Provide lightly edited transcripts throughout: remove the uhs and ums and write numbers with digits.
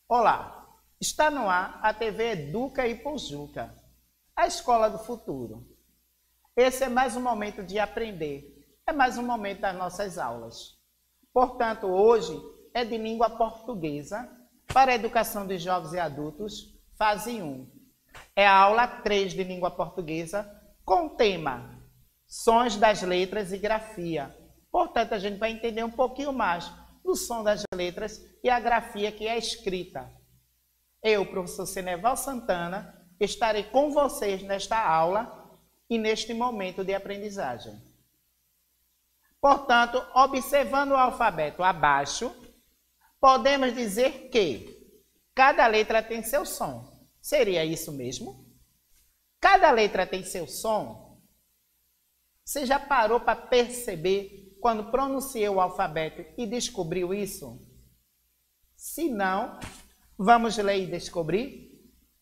Olá, está no ar a TV Educa e Pojuca, a escola do futuro. Esse é mais um momento de aprender, é mais um momento das nossas aulas. Portanto, hoje é de língua portuguesa para a educação de jovens e adultos, fase 1. É a aula 3 de língua portuguesa com o tema Sons das letras e grafia. Portanto, a gente vai entender um pouquinho mais do som das letras e a grafia que é escrita. Eu, professor Ceneval Santana, estarei com vocês nesta aula e neste momento de aprendizagem. Portanto, observando o alfabeto abaixo, podemos dizer que cada letra tem seu som. Seria isso mesmo? Cada letra tem seu som? Você já parou para perceber quando pronunciei o alfabeto e descobriu isso? Se não, vamos ler e descobrir?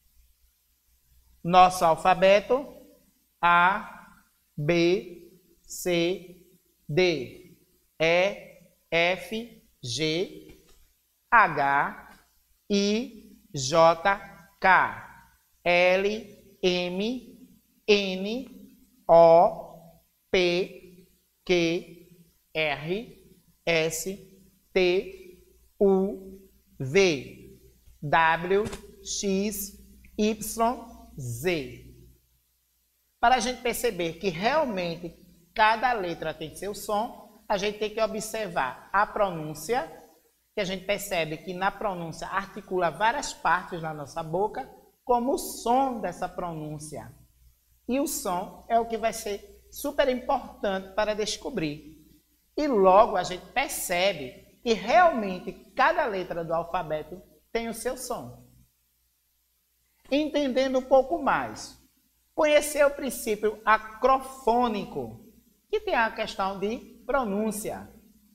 Nosso alfabeto: A, B, C, D, E, F, G, H, I, J, K, L, M, N, O, P, Q, R, S, T, U, V, W, X, Y, Z. Para a gente perceber que realmente cada letra tem seu som, a gente tem que observar a pronúncia, que a gente percebe que na pronúncia articula várias partes na nossa boca, como o som dessa pronúncia. E o som é o que vai ser super importante para descobrir. E logo a gente percebe que realmente cada letra do alfabeto tem o seu som. Entendendo um pouco mais, conhecer o princípio acrofônico, que tem a questão de pronúncia.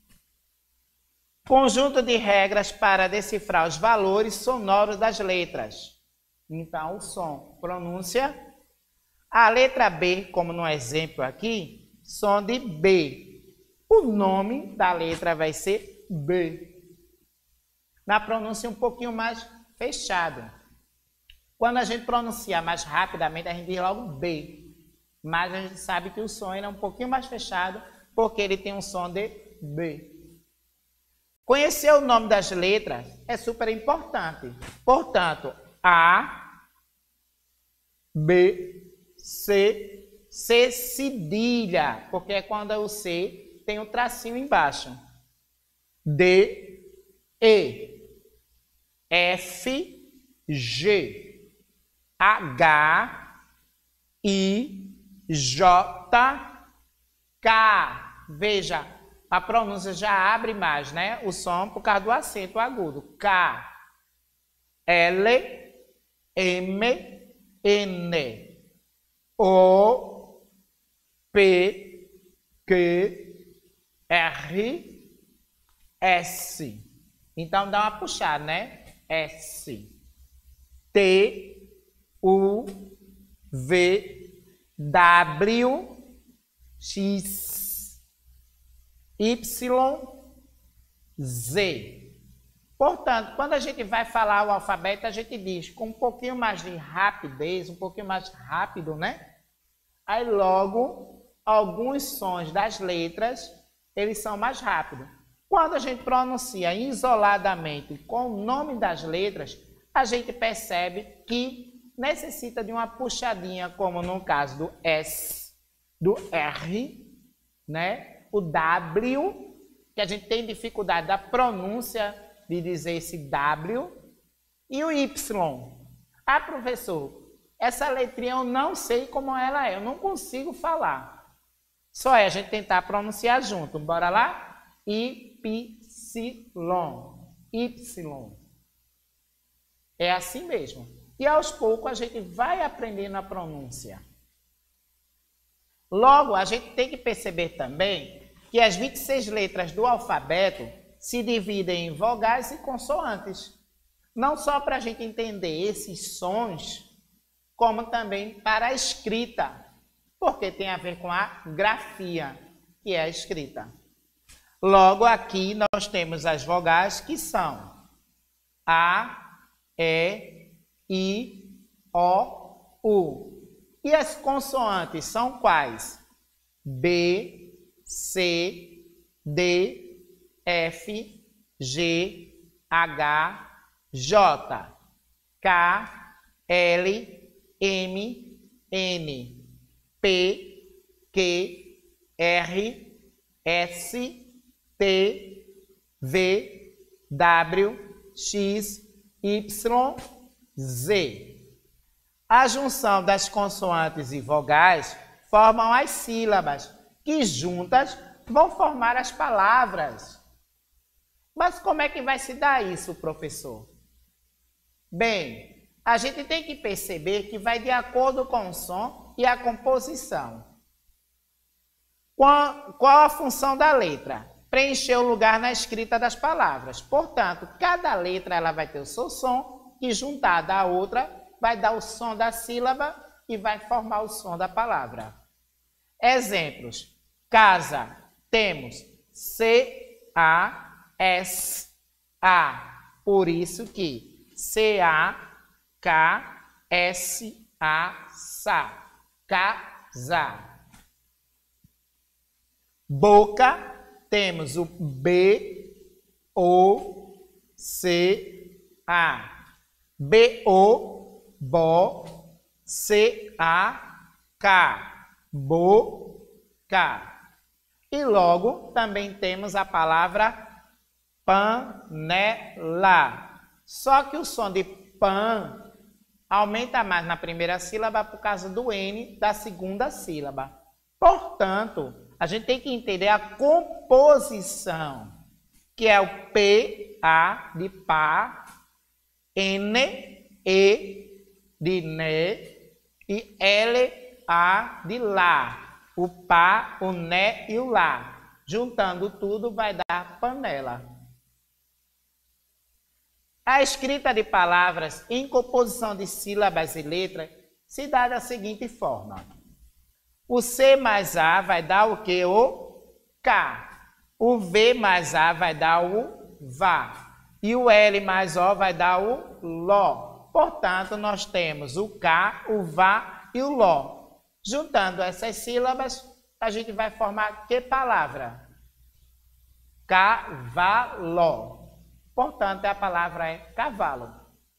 Conjunto de regras para decifrar os valores sonoros das letras. Então, o som, pronúncia. A letra B, como no exemplo aqui, som de B. O nome da letra vai ser B. Na pronúncia um pouquinho mais fechado. Quando a gente pronuncia mais rapidamente, a gente diz logo B. Mas a gente sabe que o som é um pouquinho mais fechado, porque ele tem um som de B. Conhecer o nome das letras é super importante. Portanto, A, B, C, C cedilha, porque é quando o C tem um tracinho embaixo. D, E, F, G, H, I, J, K. Veja, a pronúncia já abre mais, né? O som por causa do acento agudo. K, L, M, N, O, P, Q, R, S. Então, dá uma puxada, né? S. T, U, V, W, X, Y, Z. Portanto, quando a gente vai falar o alfabeto, a gente diz com um pouquinho mais de rapidez, um pouquinho mais rápido, né? Aí, logo, alguns sons das letras eles são mais rápidos. Quando a gente pronuncia isoladamente com o nome das letras, a gente percebe que necessita de uma puxadinha, como no caso do S, do R, né? O W, que a gente tem dificuldade da pronúncia de dizer esse W, e o Y. Ah, professor, essa letrinha eu não sei como ela é, eu não consigo falar. Só é a gente tentar pronunciar junto. Bora lá? Y. Y. É assim mesmo. E aos poucos a gente vai aprendendo a pronúncia. Logo, a gente tem que perceber também que as 26 letras do alfabeto se dividem em vogais e consoantes. Não só para a gente entender esses sons, como também para a escrita. Porque tem a ver com a grafia, que é a escrita. Logo, aqui nós temos as vogais que são A, E, I, O, U. E as consoantes são quais? B, C, D, F, G, H, J, K, L, M, N, P, Q, R, S, T, V, W, X, Y, Z. A junção das consoantes e vogais formam as sílabas, que juntas vão formar as palavras. Mas como é que vai se dar isso, professor? Bem, a gente tem que perceber que vai de acordo com o som e a composição. Qual a função da letra? Preencher o lugar na escrita das palavras. Portanto, cada letra ela vai ter o seu som, que juntada à outra vai dar o som da sílaba e vai formar o som da palavra. Exemplos. Casa. Temos C-A-S-A. Por isso que C-A-K-S-A-SA. Casa. Boca. Temos o B-O-C-A. B-O, Bo, C-A-K. Boca. E logo também temos a palavra panela. Só que o som de pan aumenta mais na primeira sílaba por causa do N da segunda sílaba. Portanto, a gente tem que entender a composição, que é o P-A de pá, N-E de né e L-A de lá. O pá, o né e o lá. Juntando tudo vai dar panela. A escrita de palavras em composição de sílabas e letras se dá da seguinte forma. O C mais A vai dar o quê? O K. O V mais A vai dar o VA. E o L mais O vai dar o LO. Portanto, nós temos o K, o VA e o LO. Juntando essas sílabas, a gente vai formar que palavra? Cavalo. Portanto, a palavra é cavalo.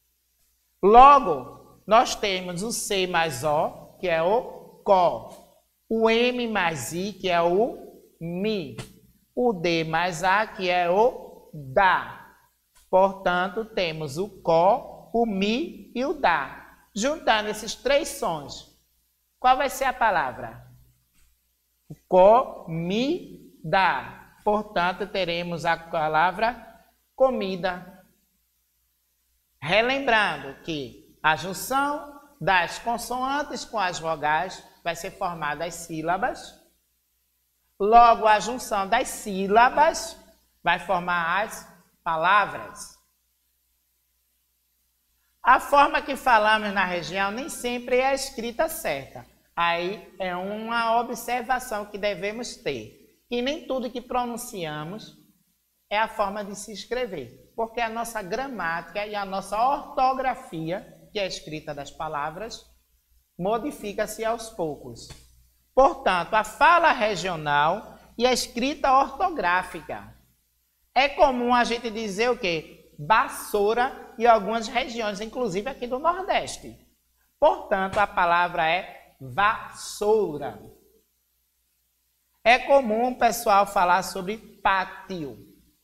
Logo, nós temos o C mais O, que é o CO. O M mais I, que é o MI. O D mais A, que é o DA. Portanto, temos o CO, o MI e o DA. Juntando esses três sons, qual vai ser a palavra? Comida. Portanto, teremos a palavra comida. Relembrando que a junção das consoantes com as vogais vai ser formada as sílabas. Logo, a junção das sílabas vai formar as palavras. A forma que falamos na região nem sempre é a escrita certa. Aí é uma observação que devemos ter. Que nem tudo que pronunciamos é a forma de se escrever. Porque a nossa gramática e a nossa ortografia, que é a escrita das palavras, modifica-se aos poucos. Portanto, a fala regional e a escrita ortográfica. É comum a gente dizer o quê? Vassoura em algumas regiões, inclusive aqui do Nordeste. Portanto, a palavra é vassoura. É comum o pessoal falar sobre pátio.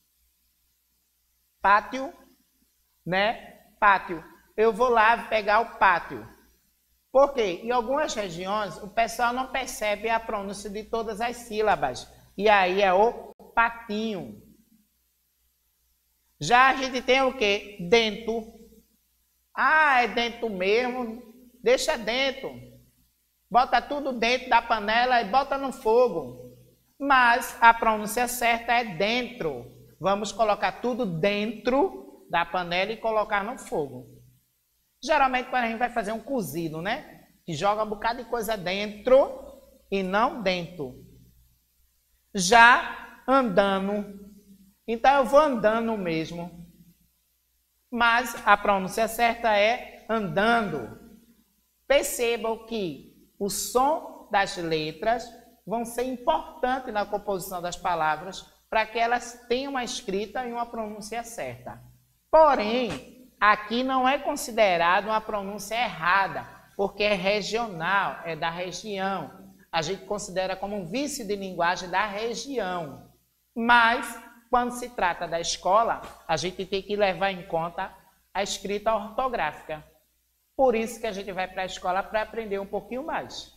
Pátio, né? Pátio. Eu vou lá pegar o pátio. Por quê? Em algumas regiões, o pessoal não percebe a pronúncia de todas as sílabas. E aí é o patinho. Já a gente tem o quê? Dentro. Ah, é dentro mesmo. Deixa dentro. Bota tudo dentro da panela e bota no fogo. Mas a pronúncia certa é dentro. Vamos colocar tudo dentro da panela e colocar no fogo. Geralmente quando a gente vai fazer um cozido, né? Que joga um bocado de coisa dentro e não dentro. Já andando. Então eu vou andando mesmo. mas a pronúncia certa é andando. Percebam que o som das letras vão ser importantes na composição das palavras para que elas tenham uma escrita e uma pronúncia certa. Porém, aqui não é considerado uma pronúncia errada, porque é regional, é da região. A gente considera como um vício de linguagem da região. Mas, quando se trata da escola, a gente tem que levar em conta a escrita ortográfica. Por isso que a gente vai para a escola para aprender um pouquinho mais.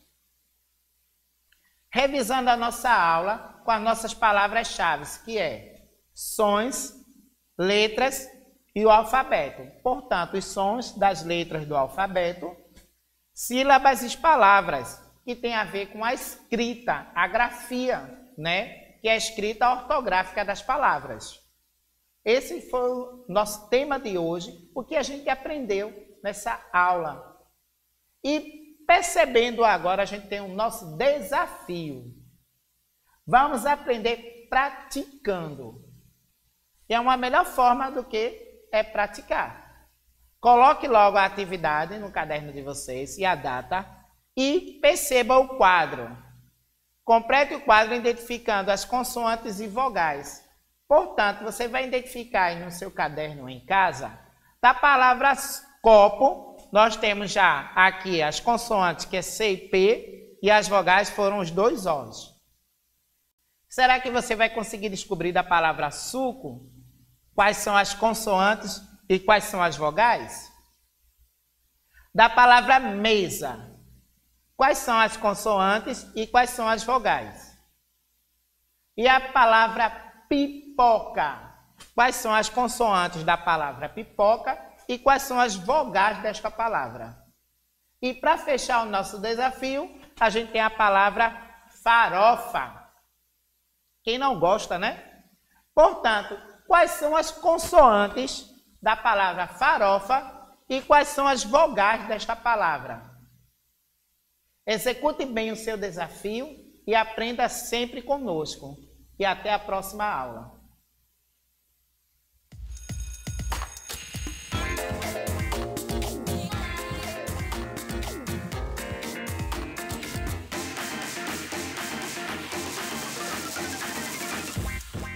Revisando a nossa aula com as nossas palavras-chave, que é sons, letras e o alfabeto. Portanto, os sons das letras do alfabeto, sílabas e palavras, que tem a ver com a escrita, a grafia, né? Que é a escrita ortográfica das palavras. Esse foi o nosso tema de hoje, o que a gente aprendeu nessa aula. E percebendo agora, a gente tem o nosso desafio. Vamos aprender praticando. E é uma melhor forma do que praticar. Coloque logo a atividade no caderno de vocês e a data e perceba o quadro. Complete o quadro identificando as consoantes e vogais. Portanto, você vai identificar aí no seu caderno em casa, da palavra copo, nós temos já aqui as consoantes, que é C e P, e as vogais foram os dois Os. Será que você vai conseguir descobrir da palavra suco quais são as consoantes e quais são as vogais? Da palavra mesa, quais são as consoantes e quais são as vogais? E a palavra pipoca, quais são as consoantes da palavra pipoca e quais são as vogais desta palavra? E para fechar o nosso desafio, a gente tem a palavra farofa. Quem não gosta, né? Portanto, quais são as consoantes da palavra farofa e quais são as vogais desta palavra? Execute bem o seu desafio e aprenda sempre conosco. E até a próxima aula.